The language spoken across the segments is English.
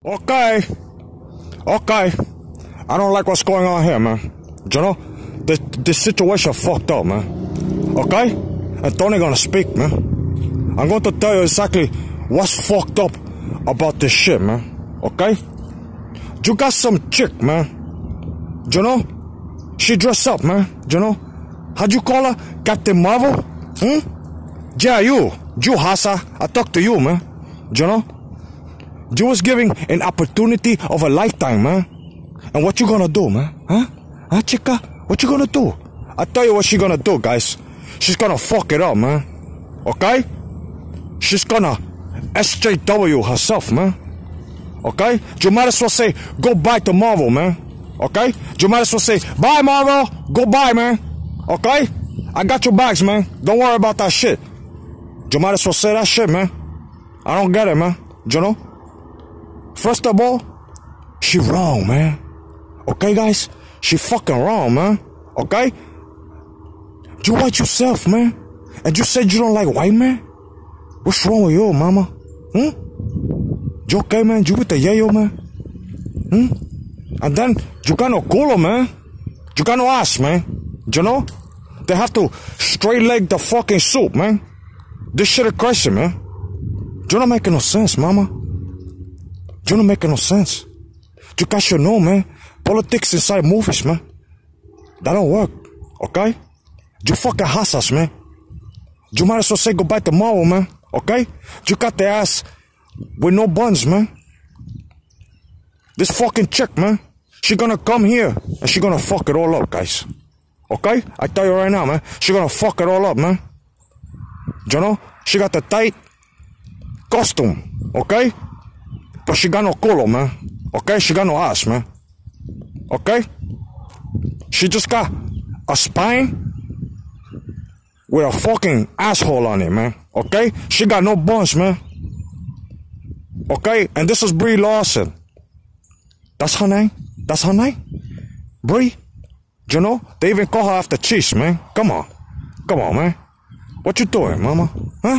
Okay. Okay. I don't like what's going on here, man. You know? This situation fucked up, man. Okay? And Tony gonna speak, man. I'm going to tell you exactly what's fucked up about this shit, man. Okay? You got some chick, man. You know? She dressed up, man. You know? How'd you call her? Captain Marvel? Yeah, you. You, Hassa. I talk to you, man. You know? You was giving an opportunity of a lifetime, man. And what you gonna do, man? Huh, chica? What you gonna do? I tell you what she gonna do, guys. She's gonna fuck it up, man. Okay? She's gonna SJW herself, man. Okay? You might as well say goodbye to Marvel, man. Okay? You might as well say, bye, Marvel. Goodbye, man. Okay? I got your bags, man. Don't worry about that shit. You might as well say that shit, man. I don't get it, man. You know? First of all, she wrong, man. Okay, guys? She fucking wrong, man. Okay? You white yourself, man. And you said you don't like white men? What's wrong with you, mama? You okay, man? You with the yayo, man? And then, you got no culo, man. You got no ass, man. You know? They have to straight leg the fucking soup, man. This shit is crazy, man. You not making no sense, mama. You not making no sense. You guys should know, man. Politics inside movies, man. That don't work, okay? You fucking hassas, man. You might as well say goodbye to Marvel, man. Okay? You got the ass with no buns, man. This fucking chick, man. She gonna come here and she gonna fuck it all up, guys. Okay? I tell you right now, man. She gonna fuck it all up, man. You know? She got the tight costume, okay? But she got no culo, man. Okay? She got no ass, man. Okay? She just got a spine with a fucking asshole on it, man. Okay? She got no buns, man. Okay? And this is Brie Larson. That's her name? That's her name? Brie? You know? They even call her after cheese, man. Come on. Come on, man. What you doing, mama? Huh?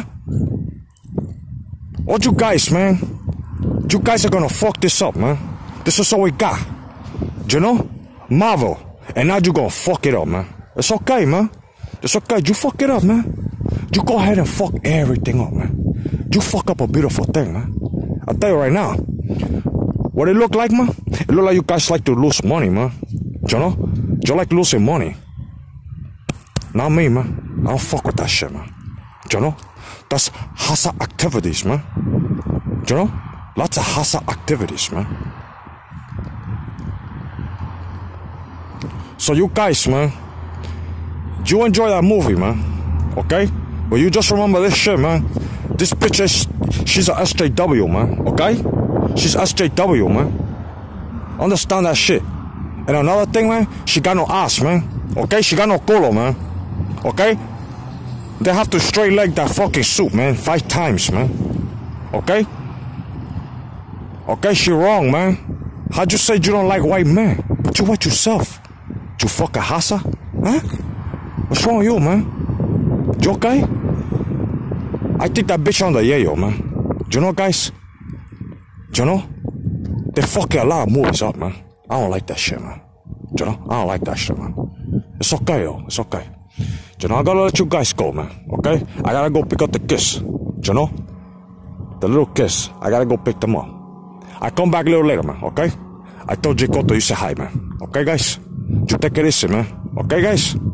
All you guys, man. You guys are gonna fuck this up, man. This is all we got. You know? Marvel. And now you gonna fuck it up, man. It's okay, man. It's okay. You fuck it up, man. You go ahead and fuck everything up, man. You fuck up a beautiful thing, man. I'll tell you right now. What it look like, man? It look like you guys like to lose money, man. You know? You like losing money. Not me, man. I don't fuck with that shit, man. You know? That's hassa activities, man. You know? Lots of hassa activities, man. So you guys, man, you enjoy that movie, man. Okay? But you just remember this shit, man. This bitch she's a SJW, man. Okay? She's SJW, man. Understand that shit. And another thing, man, she got no ass, man. Okay? She got no culo, man. Okay? They have to straight leg that fucking soup, man. 5 times, man. Okay? Okay, she wrong, man. How'd you say you don't like white men? But you white yourself. You fucking hassa? Huh? What's wrong with you, man? You okay? I think that bitch on the yayo, man. You know, guys? You know? They fucking a lot of movies up, man. I don't like that shit, man. You know? I don't like that shit, man. It's okay, yo. It's okay. You know, I gotta let you guys go, man. Okay? I gotta go pick up the kids. You know? The little kids. I gotta go pick them up. I come back a little later, man. Okay? I told Jacoto you say hi, man. Okay, guys? You take it easy, man. Okay, guys?